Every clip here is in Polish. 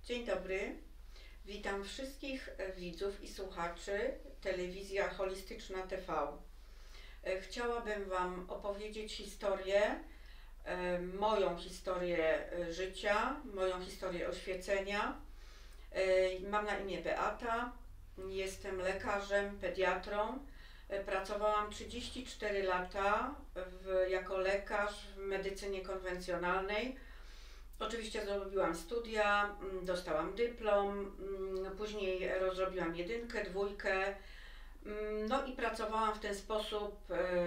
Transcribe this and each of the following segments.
Dzień dobry, witam wszystkich widzów i słuchaczy Telewizja Holistyczna TV. Chciałabym Wam opowiedzieć historię, moją historię życia, moją historię oświecenia. Mam na imię Beata, jestem lekarzem, pediatrą. Pracowałam 34 lata jako lekarz w medycynie konwencjonalnej. Oczywiście zrobiłam studia, dostałam dyplom, później rozrobiłam 1, 2, no i pracowałam w ten sposób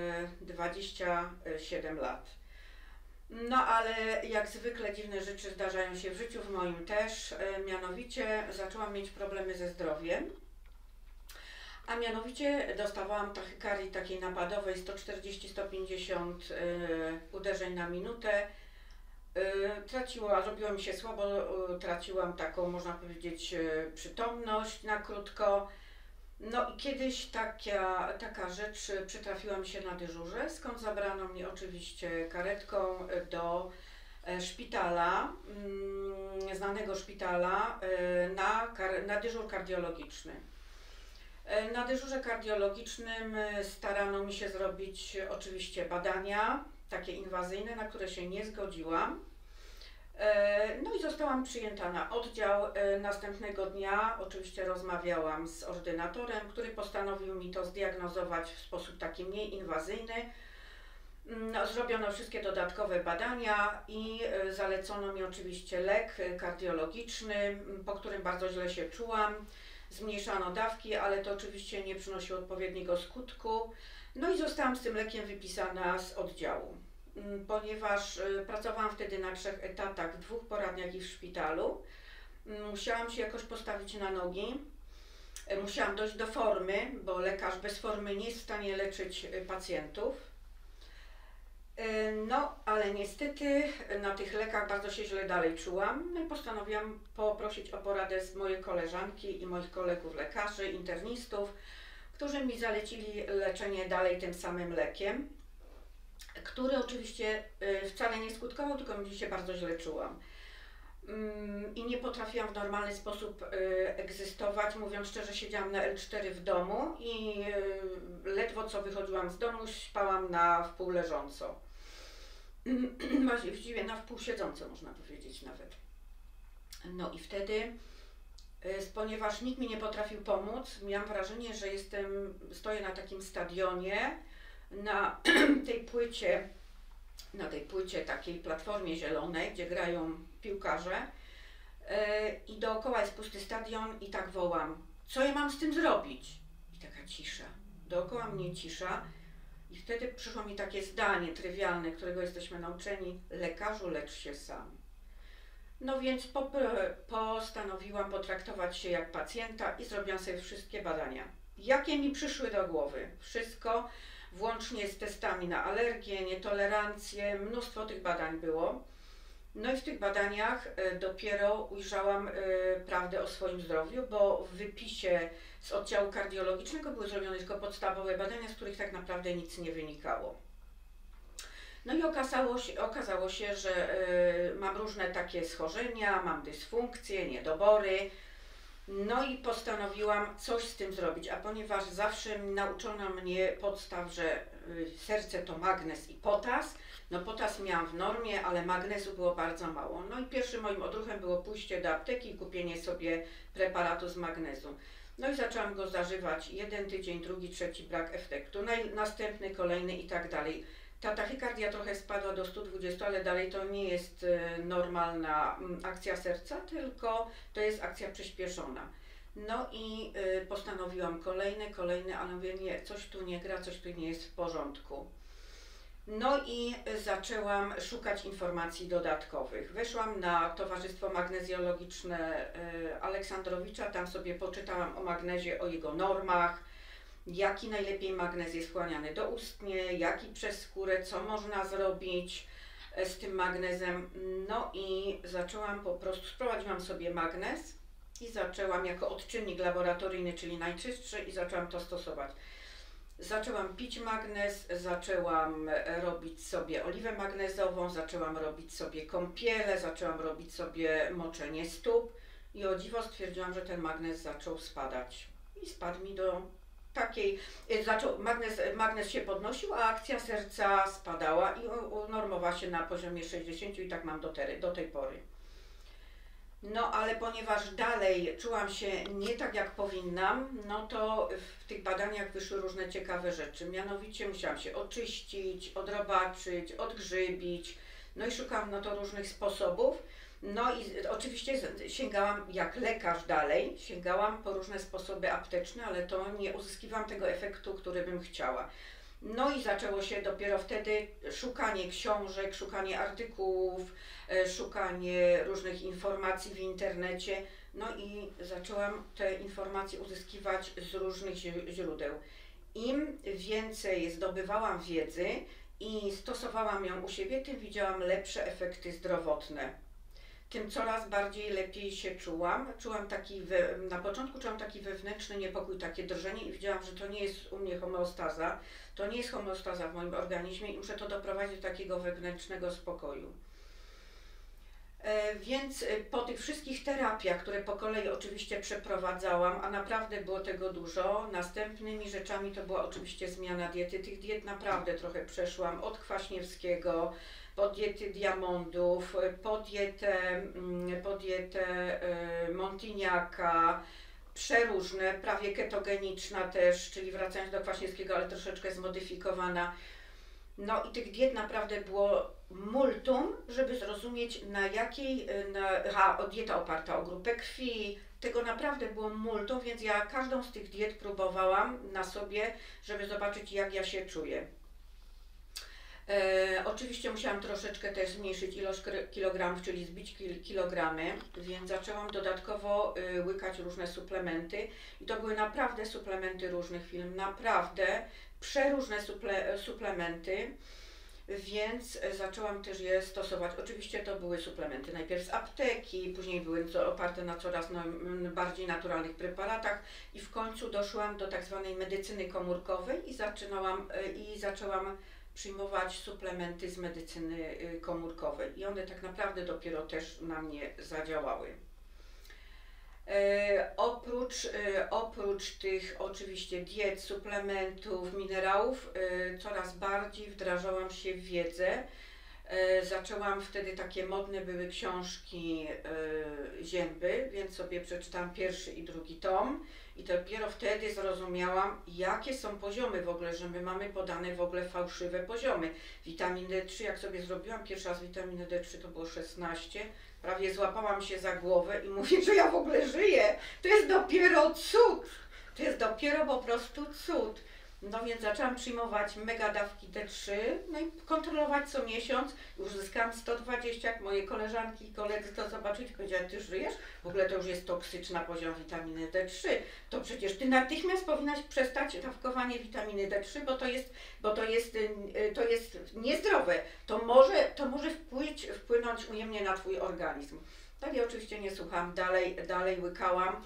27 lat. No ale jak zwykle dziwne rzeczy zdarzają się w życiu, w moim też, mianowicie zaczęłam mieć problemy ze zdrowiem. A mianowicie dostawałam tachykardii takiej napadowej 140-150 uderzeń na minutę. Robiło mi się słabo, traciłam taką, można powiedzieć, przytomność na krótko. No i kiedyś taka rzecz przytrafiła mi się na dyżurze, skąd zabrano mnie oczywiście karetką do szpitala, znanego szpitala, na dyżur kardiologiczny. Na dyżurze kardiologicznym starano mi się zrobić oczywiście badania, takie inwazyjne, na które się nie zgodziłam. No i zostałam przyjęta na oddział. Następnego dnia oczywiście rozmawiałam z ordynatorem, który postanowił mi to zdiagnozować w sposób taki mniej inwazyjny. Zrobiono wszystkie dodatkowe badania i zalecono mi oczywiście lek kardiologiczny, po którym bardzo źle się czułam. Zmniejszano dawki, ale to oczywiście nie przynosiło odpowiedniego skutku. No i zostałam z tym lekiem wypisana z oddziału. Ponieważ pracowałam wtedy na 3 etatach, w 2 poradniach i w szpitalu, musiałam się jakoś postawić na nogi. Musiałam dojść do formy, bo lekarz bez formy nie jest w stanie leczyć pacjentów. No, ale niestety na tych lekach bardzo się źle dalej czułam. No i postanowiłam poprosić o poradę z mojej koleżanki i moich kolegów lekarzy, internistów, którzy mi zalecili leczenie dalej tym samym lekiem, który oczywiście wcale nie skutkował, tylko mi się bardzo źle czułam. I nie potrafiłam w normalny sposób egzystować. Mówiąc szczerze, siedziałam na L4 w domu i ledwo co wychodziłam z domu, spałam na wpół leżąco. Właściwie na wpół siedząco, można powiedzieć nawet. No i wtedy, ponieważ nikt mi nie potrafił pomóc, miałam wrażenie, że stoję na takim stadionie, na tej płycie, takiej platformie zielonej, gdzie grają piłkarze, i dookoła jest pusty stadion i tak wołam: co ja mam z tym zrobić? I taka cisza, dookoła mnie cisza, i wtedy przyszło mi takie zdanie trywialne, którego jesteśmy nauczeni: lekarzu, lecz się sam. No więc postanowiłam potraktować się jak pacjenta i zrobiłam sobie wszystkie badania, jakie mi przyszły do głowy. Wszystko, włącznie z testami na alergię, nietolerancję, mnóstwo tych badań było. No i w tych badaniach dopiero ujrzałam prawdę o swoim zdrowiu, bo w wypisie z oddziału kardiologicznego były zrobione tylko podstawowe badania, z których tak naprawdę nic nie wynikało. No i okazało się, że mam różne takie schorzenia, mam dysfunkcje, niedobory. No i postanowiłam coś z tym zrobić, a ponieważ zawsze nauczono mnie podstaw, że serce to magnez i potas, no potas miałam w normie, ale magnezu było bardzo mało. No i pierwszym moim odruchem było pójście do apteki i kupienie sobie preparatu z magnezu. No i zaczęłam go zażywać 1 tydzień, 2, 3 brak efektu, następny, kolejny i tak dalej. Ta tachykardia trochę spadła do 120, ale dalej to nie jest normalna akcja serca, tylko to jest akcja przyspieszona. No i postanowiłam kolejny, ale mówię: nie, coś tu nie gra, coś tu nie jest w porządku. No i zaczęłam szukać informacji dodatkowych. Weszłam na Towarzystwo Magnezjologiczne Aleksandrowicza, tam sobie poczytałam o magnezie, o jego normach, jaki najlepiej magnez jest wchłaniany doustnie, jaki przez skórę, co można zrobić z tym magnezem. No i sprowadziłam sobie magnez i zaczęłam jako odczynnik laboratoryjny, czyli najczystszy, i zaczęłam to stosować. Zaczęłam pić magnez, zaczęłam robić sobie oliwę magnezową, zaczęłam robić sobie kąpiele, zaczęłam robić sobie moczenie stóp i o dziwo stwierdziłam, że ten magnez zaczął spadać. I spadł mi do takiej, magnez się podnosił, a akcja serca spadała i unormowała się na poziomie 60 i tak mam do tej pory. No ale ponieważ dalej czułam się nie tak jak powinnam, no to w tych badaniach wyszły różne ciekawe rzeczy. Mianowicie musiałam się oczyścić, odrobaczyć, odgrzybić, no i szukałam na to różnych sposobów. No i oczywiście sięgałam jak lekarz dalej, sięgałam po różne sposoby apteczne, ale to nie uzyskiwałam tego efektu, który bym chciała. No i zaczęło się dopiero wtedy szukanie książek, szukanie artykułów, szukanie różnych informacji w internecie. No i zaczęłam te informacje uzyskiwać z różnych źródeł. Im więcej zdobywałam wiedzy i stosowałam ją u siebie, tym widziałam lepsze efekty zdrowotne. Tym coraz bardziej lepiej się czułam. Na początku czułam taki wewnętrzny niepokój, takie drżenie i widziałam, że to nie jest u mnie homeostaza, to nie jest homeostaza w moim organizmie i muszę to doprowadzić do takiego wewnętrznego spokoju. Więc po tych wszystkich terapiach, które po kolei oczywiście przeprowadzałam, a naprawdę było tego dużo, następnymi rzeczami to była oczywiście zmiana diety. Tych diet naprawdę trochę przeszłam, od Kwaśniewskiego, po diety Diamondów, po dietę Montignaca, przeróżne, prawie ketogeniczna też, czyli wracając do Kwaśniewskiego, ale troszeczkę zmodyfikowana. No i tych diet naprawdę było multum, żeby zrozumieć dieta oparta o grupę krwi, tego naprawdę było multum, więc ja każdą z tych diet próbowałam na sobie, żeby zobaczyć jak ja się czuję. Oczywiście musiałam troszeczkę też zmniejszyć ilość kilogramów, czyli zbić kilogramy, więc zaczęłam dodatkowo łykać różne suplementy i to były naprawdę suplementy różnych firm, naprawdę przeróżne suplementy, więc zaczęłam też je stosować. Oczywiście to były suplementy najpierw z apteki, później były oparte na coraz bardziej naturalnych preparatach i w końcu doszłam do tak zwanej medycyny komórkowej i zaczęłam przyjmować suplementy z medycyny komórkowej i one tak naprawdę dopiero też na mnie zadziałały. Oprócz tych oczywiście diet, suplementów, minerałów, coraz bardziej wdrażałam się w wiedzę. Zaczęłam wtedy, takie modne były książki Zięby, więc sobie przeczytałam pierwszy i drugi tom i dopiero wtedy zrozumiałam, jakie są poziomy w ogóle, że my mamy podane w ogóle fałszywe poziomy. Witaminy D3, jak sobie zrobiłam pierwszy raz witaminę D3, to było 16, prawie złapałam się za głowę i mówię, że ja w ogóle żyję. To jest dopiero cud. To jest dopiero po prostu cud. No więc zaczęłam przyjmować mega dawki D3, no i kontrolować co miesiąc. Już zyskałam 120, jak moje koleżanki i koledzy to zobaczyli, powiedziałam, ty żyjesz? W ogóle to już jest toksyczna poziom witaminy D3. To przecież ty natychmiast powinnaś przestać dawkowanie witaminy D3, bo to jest niezdrowe. To może wpłynąć ujemnie na twój organizm. Tak, ja oczywiście nie słucham, dalej łykałam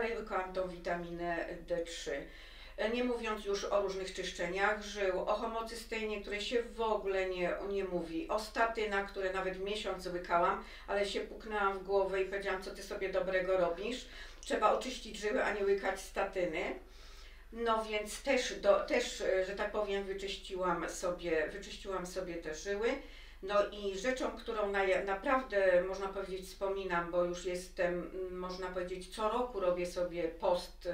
tą witaminę D3. Nie mówiąc już o różnych czyszczeniach żył, o homocysteinie, której się w ogóle nie mówi, o statynach, które nawet miesiąc łykałam, ale się puknęłam w głowę i powiedziałam, co ty sobie dobrego robisz. Trzeba oczyścić żyły, a nie łykać statyny. No więc też że tak powiem, wyczyściłam sobie te żyły. No i rzeczą, którą naprawdę, można powiedzieć, wspominam, bo już jestem, można powiedzieć, co roku robię sobie post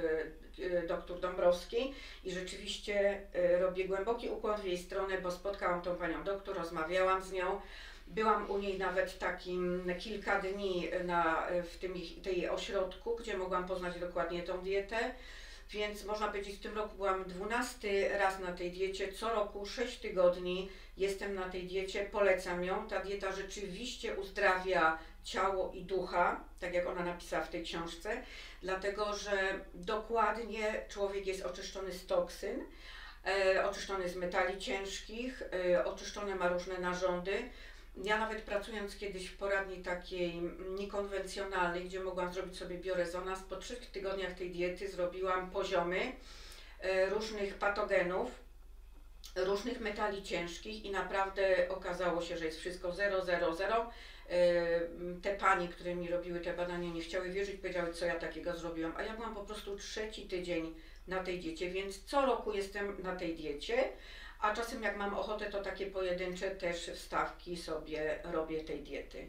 dr Dąbrowskiej i rzeczywiście robię głęboki ukłon w jej stronę, bo spotkałam tą panią doktor, rozmawiałam z nią, byłam u niej nawet kilka dni w tej ośrodku, gdzie mogłam poznać dokładnie tą dietę. Więc można powiedzieć, w tym roku byłam 12 raz na tej diecie, co roku 6 tygodni jestem na tej diecie, polecam ją. Ta dieta rzeczywiście uzdrawia ciało i ducha, tak jak ona napisała w tej książce, dlatego że dokładnie człowiek jest oczyszczony z toksyn, oczyszczony z metali ciężkich, oczyszczone ma różne narządy. Ja nawet pracując kiedyś w poradni takiej niekonwencjonalnej, gdzie mogłam zrobić sobie biorezonans, po 3 tygodniach tej diety zrobiłam poziomy różnych patogenów, różnych metali ciężkich i naprawdę okazało się, że jest wszystko 0, 0, 0. Te panie, które mi robiły te badania, nie chciały wierzyć, powiedziały, co ja takiego zrobiłam, a ja byłam po prostu 3. tydzień na tej diecie, więc co roku jestem na tej diecie, a czasem jak mam ochotę, to takie pojedyncze też wstawki sobie robię tej diety.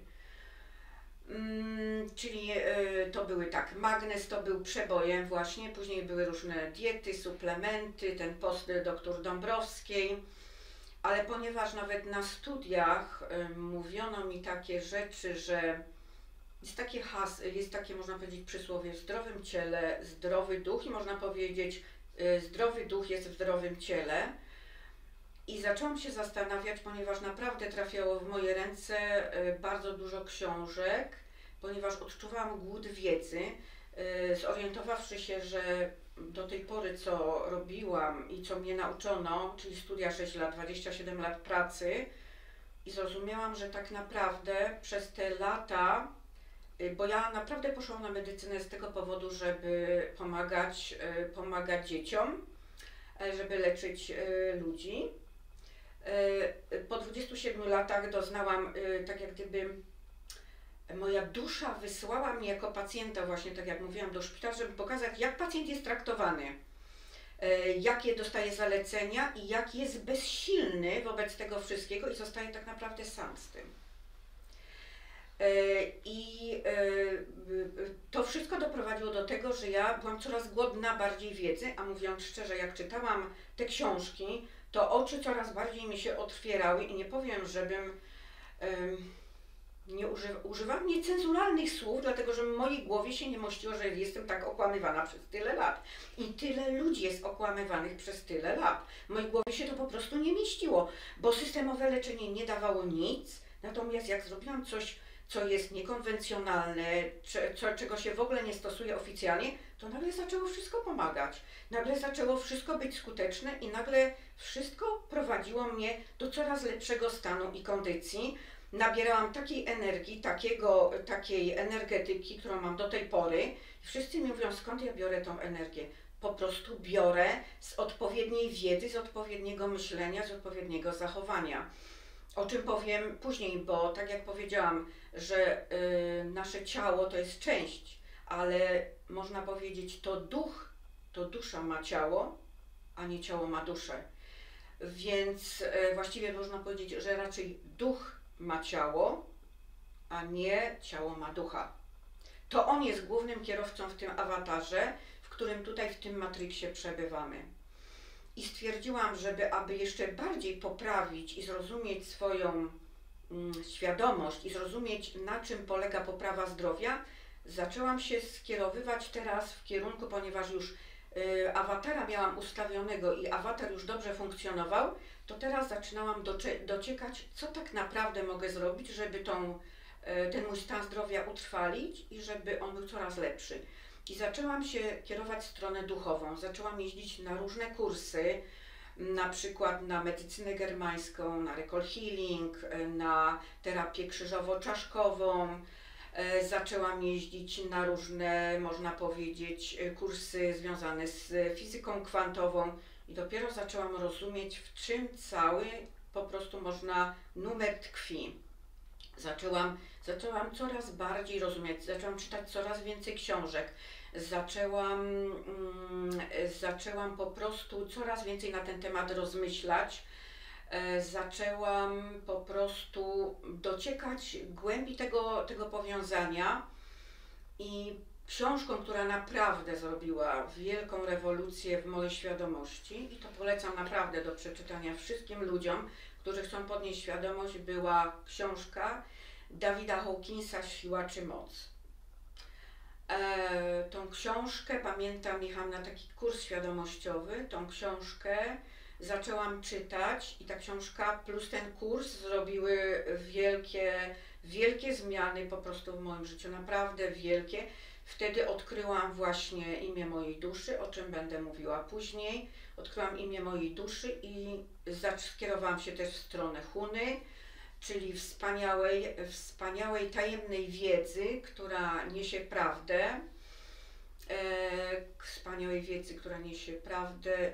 Czyli to były tak, magnez to był przebojem właśnie, później były różne diety, suplementy, ten post dr Dąbrowskiej, ale ponieważ nawet na studiach mówiono mi takie rzeczy, że jest takie można powiedzieć przysłowie, w zdrowym ciele zdrowy duch i można powiedzieć zdrowy duch jest w zdrowym ciele. I zaczęłam się zastanawiać, ponieważ naprawdę trafiało w moje ręce bardzo dużo książek, ponieważ odczuwałam głód wiedzy, zorientowawszy się, że do tej pory co robiłam i co mnie nauczono, czyli studia 6 lat, 27 lat pracy, i zrozumiałam, że tak naprawdę przez te lata, bo ja naprawdę poszłam na medycynę z tego powodu, żeby pomagać dzieciom, żeby leczyć ludzi. Po 27 latach doznałam, tak jak gdyby moja dusza wysłała mnie jako pacjenta, właśnie tak jak mówiłam, do szpitala, żeby pokazać, jak pacjent jest traktowany, jakie dostaje zalecenia i jak jest bezsilny wobec tego wszystkiego i zostaje tak naprawdę sam z tym. I to wszystko doprowadziło do tego, że ja byłam coraz głodna bardziej wiedzy, a mówiąc szczerze, jak czytałam te książki, to oczy coraz bardziej mi się otwierały i nie powiem, żebym używam niecenzuralnych słów, dlatego że w mojej głowie się nie mościło, że jestem tak okłamywana przez tyle lat. I tyle ludzi jest okłamywanych przez tyle lat. W mojej głowie się to po prostu nie mieściło, bo systemowe leczenie nie dawało nic, natomiast jak zrobiłam coś, co jest niekonwencjonalne, czego się w ogóle nie stosuje oficjalnie, to nagle zaczęło wszystko pomagać. Nagle zaczęło wszystko być skuteczne i nagle wszystko prowadziło mnie do coraz lepszego stanu i kondycji. Nabierałam takiej energii, takiej energetyki, którą mam do tej pory. I wszyscy mi mówią, skąd ja biorę tą energię? Po prostu biorę z odpowiedniej wiedzy, z odpowiedniego myślenia, z odpowiedniego zachowania. O czym powiem później, bo tak jak powiedziałam, że nasze ciało to jest część, ale można powiedzieć, to dusza ma ciało, a nie ciało ma duszę. Więc właściwie można powiedzieć, że raczej duch ma ciało, a nie ciało ma ducha. To on jest głównym kierowcą w tym awatarze, w którym tutaj w tym Matrixie przebywamy. I stwierdziłam, aby jeszcze bardziej poprawić i zrozumieć swoją świadomość i zrozumieć, na czym polega poprawa zdrowia, zaczęłam się skierowywać teraz w kierunku, ponieważ już awatara miałam ustawionego i awatar już dobrze funkcjonował, to teraz zaczynałam dociekać, co tak naprawdę mogę zrobić, żeby ten mój stan zdrowia utrwalić i żeby on był coraz lepszy. I zaczęłam się kierować w stronę duchową. Zaczęłam jeździć na różne kursy, na przykład na medycynę germańską, na recall healing, na terapię krzyżowo-czaszkową. Zaczęłam jeździć na różne, można powiedzieć, kursy związane z fizyką kwantową i dopiero zaczęłam rozumieć, w czym cały po prostu numer tkwi. Zaczęłam coraz bardziej rozumieć, zaczęłam czytać coraz więcej książek, zaczęłam po prostu coraz więcej na ten temat rozmyślać, zaczęłam po prostu dociekać głębi tego powiązania i książką, która naprawdę zrobiła wielką rewolucję w mojej świadomości i to polecam naprawdę do przeczytania wszystkim ludziom, którzy chcą podnieść świadomość, była książka Davida Hawkinsa Siła czy moc. Tą książkę, pamiętam, jechałam na taki kurs świadomościowy, tą książkę zaczęłam czytać i ta książka plus ten kurs zrobiły wielkie zmiany po prostu w moim życiu, naprawdę wielkie. Wtedy odkryłam właśnie imię mojej duszy, o czym będę mówiła później. Odkryłam imię mojej duszy i skierowałam się też w stronę Huny, czyli wspaniałej, tajemnej wiedzy, która niesie prawdę. Wspaniałej wiedzy, która niesie prawdę.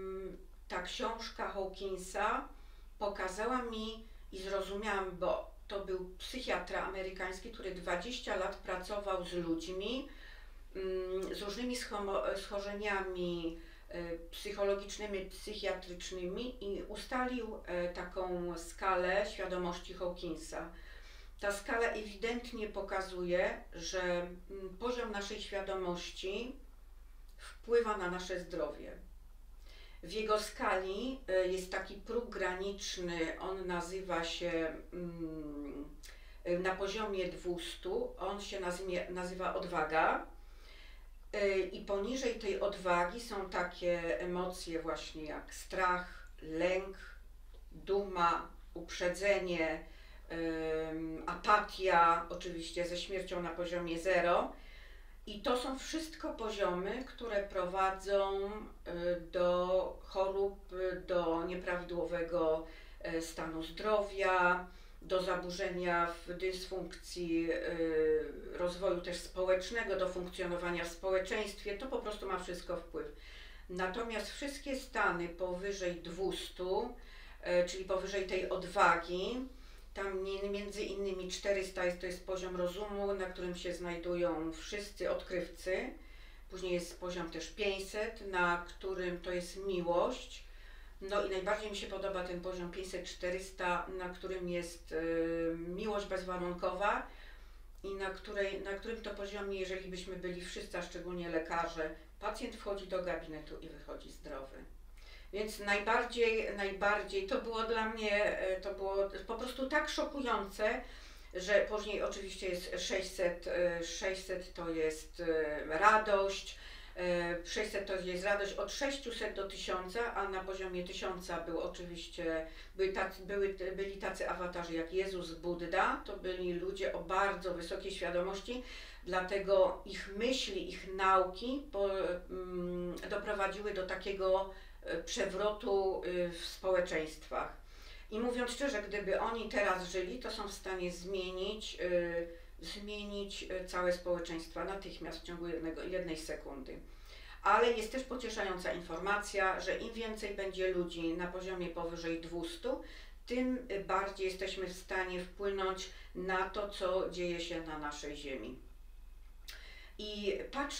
Ta książka Hawkinsa pokazała mi i zrozumiałam, bo to był psychiatra amerykański, który 20 lat pracował z ludźmi z różnymi schorzeniami psychologicznymi, psychiatrycznymi i ustalił taką skalę świadomości Hawkinsa. Ta skala ewidentnie pokazuje, że poziom naszej świadomości wpływa na nasze zdrowie. W jego skali jest taki próg graniczny, on nazywa się na poziomie 200, on się nazywa odwaga i poniżej tej odwagi są takie emocje właśnie jak strach, lęk, duma, uprzedzenie, apatia, oczywiście ze śmiercią na poziomie 0. I to są wszystko poziomy, które prowadzą do chorób, do nieprawidłowego stanu zdrowia, do zaburzenia w dysfunkcji rozwoju też społecznego, do funkcjonowania w społeczeństwie. To po prostu ma wszystko wpływ. Natomiast wszystkie stany powyżej 200, czyli powyżej tej odwagi, tam między innymi 400 to jest poziom rozumu, na którym się znajdują wszyscy odkrywcy. Później jest poziom też 500, na którym to jest miłość. No i najbardziej mi się podoba ten poziom 500-400, na którym jest miłość bezwarunkowa i na którym to poziomie, jeżeli byśmy byli wszyscy, a szczególnie lekarze, pacjent wchodzi do gabinetu i wychodzi zdrowy. Więc najbardziej to było dla mnie, to było po prostu tak szokujące, że później oczywiście jest 600 to jest radość, 600 to jest radość od 600 do 1000, a na poziomie 1000 był oczywiście, byli tacy awatarzy jak Jezus, Budda, to byli ludzie o bardzo wysokiej świadomości, dlatego ich myśli, ich nauki doprowadziły do takiego przewrotu w społeczeństwach. I mówiąc szczerze, gdyby oni teraz żyli, to są w stanie zmienić całe społeczeństwa natychmiast w ciągu jednej sekundy. Ale jest też pocieszająca informacja, że im więcej będzie ludzi na poziomie powyżej 200, tym bardziej jesteśmy w stanie wpłynąć na to, co dzieje się na naszej Ziemi. I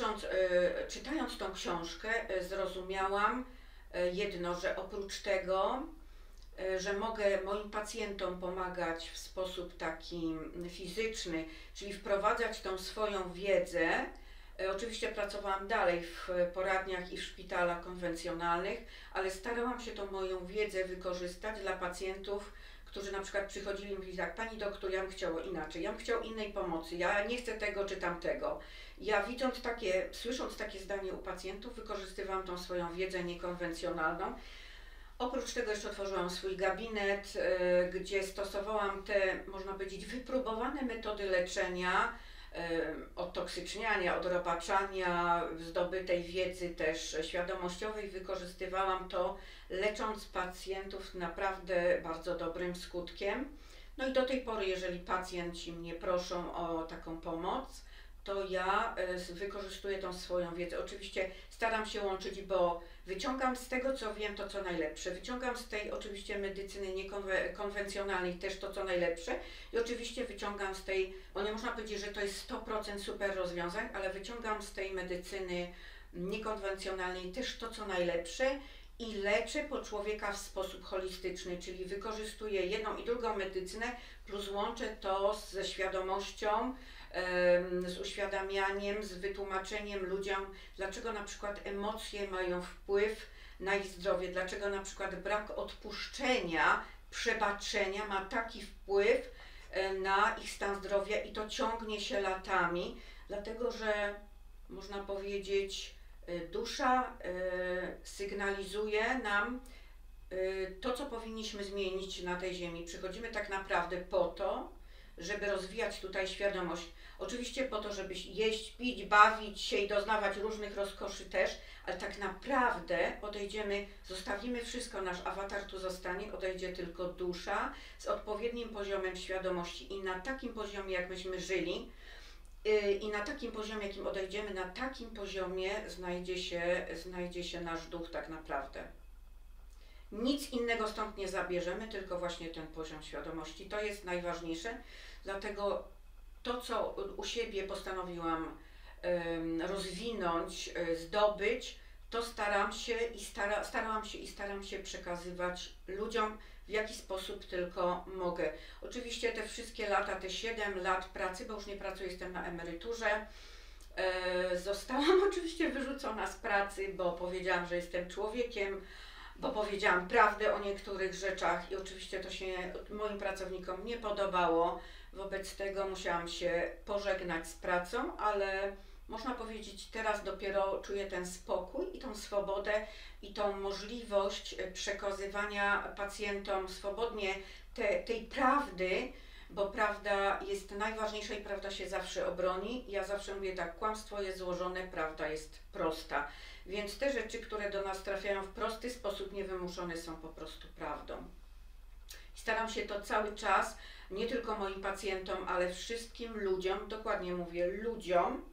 czytając tą książkę, zrozumiałam jedno, że oprócz tego, że mogę moim pacjentom pomagać w sposób taki fizyczny, czyli wprowadzać tą swoją wiedzę. Oczywiście pracowałam dalej w poradniach i w szpitalach konwencjonalnych, ale starałam się tą moją wiedzę wykorzystać dla pacjentów, którzy na przykład przychodzili i mówili tak: pani doktor, ja bym chciał inaczej, ja bym chciał innej pomocy, ja nie chcę tego czy tamtego. Ja słysząc takie zdanie u pacjentów, wykorzystywałam tą swoją wiedzę niekonwencjonalną. Oprócz tego jeszcze otworzyłam swój gabinet, gdzie stosowałam te, można powiedzieć, wypróbowane metody leczenia, odtoksyczniania, odrobaczania, zdobytej wiedzy też świadomościowej. Wykorzystywałam to, lecząc pacjentów z naprawdę bardzo dobrym skutkiem. No i do tej pory, jeżeli pacjenci mnie proszą o taką pomoc, to ja wykorzystuję tą swoją wiedzę. Oczywiście staram się łączyć, bo wyciągam z tego, co wiem, to co najlepsze. Wyciągam z tej oczywiście medycyny niekonwencjonalnej też to, co najlepsze. I oczywiście wyciągam z tej, bo nie można powiedzieć, że to jest 100% super rozwiązań, ale wyciągam z tej medycyny niekonwencjonalnej też to, co najlepsze i leczę człowieka w sposób holistyczny, czyli wykorzystuję jedną i drugą medycynę, plus łączę to ze świadomością, z uświadamianiem, z wytłumaczeniem ludziom, dlaczego na przykład emocje mają wpływ na ich zdrowie, dlaczego na przykład brak odpuszczenia, przebaczenia ma taki wpływ na ich stan zdrowia i to ciągnie się latami, dlatego że można powiedzieć, dusza sygnalizuje nam to, co powinniśmy zmienić na tej ziemi. Przychodzimy tak naprawdę po to, żeby rozwijać tutaj świadomość. Oczywiście po to, żeby jeść, pić, bawić się i doznawać różnych rozkoszy też, ale tak naprawdę zostawimy wszystko, nasz awatar tu zostanie, odejdzie tylko dusza z odpowiednim poziomem świadomości i na takim poziomie, jak myśmy żyli, i na takim poziomie, jakim odejdziemy, na takim poziomie znajdzie się nasz duch tak naprawdę. Nic innego stąd nie zabierzemy, tylko właśnie ten poziom świadomości. To jest najważniejsze, dlatego to, co u siebie postanowiłam rozwinąć, zdobyć, to staram się przekazywać ludziom, w jaki sposób tylko mogę. Oczywiście te wszystkie lata, te 7 lat pracy, bo już nie pracuję, jestem na emeryturze, zostałam oczywiście wyrzucona z pracy, bo powiedziałam, że jestem człowiekiem, bo powiedziałam prawdę o niektórych rzeczach i oczywiście to się moim pracownikom nie podobało. Wobec tego musiałam się pożegnać z pracą, ale można powiedzieć, teraz dopiero czuję ten spokój i tą swobodę i tą możliwość przekazywania pacjentom swobodnie tej prawdy, bo prawda jest najważniejsza i prawda się zawsze obroni. Ja zawsze mówię tak, kłamstwo jest złożone, prawda jest prosta. Więc te rzeczy, które do nas trafiają w prosty sposób, niewymuszone, są po prostu prawdą. Staram się to cały czas, nie tylko moim pacjentom, ale wszystkim ludziom, dokładnie mówię ludziom,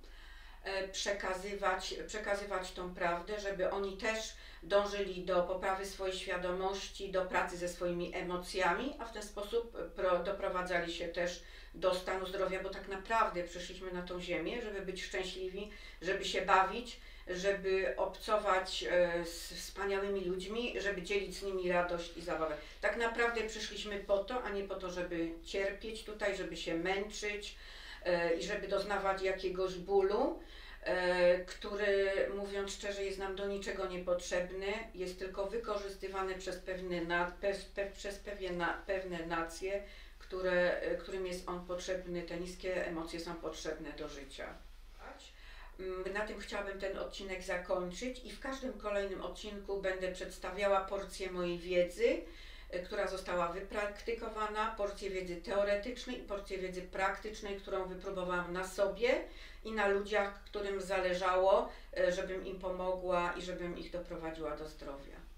przekazywać tą prawdę, żeby oni też dążyli do poprawy swojej świadomości, do pracy ze swoimi emocjami, a w ten sposób doprowadzali się też do stanu zdrowia, bo tak naprawdę przyszliśmy na tą ziemię, żeby być szczęśliwi, żeby się bawić, żeby obcować z wspaniałymi ludźmi, żeby dzielić z nimi radość i zabawę. Tak naprawdę przyszliśmy po to, a nie po to, żeby cierpieć tutaj, żeby się męczyć i żeby doznawać jakiegoś bólu, który, mówiąc szczerze, jest nam do niczego niepotrzebny, jest tylko wykorzystywany przez pewne nacje, którym jest on potrzebny, te niskie emocje są potrzebne do życia. Na tym chciałabym ten odcinek zakończyć i w każdym kolejnym odcinku będę przedstawiała porcję mojej wiedzy, która została wypraktykowana, porcję wiedzy teoretycznej i porcję wiedzy praktycznej, którą wypróbowałam na sobie i na ludziach, którym zależało, żebym im pomogła i żebym ich doprowadziła do zdrowia.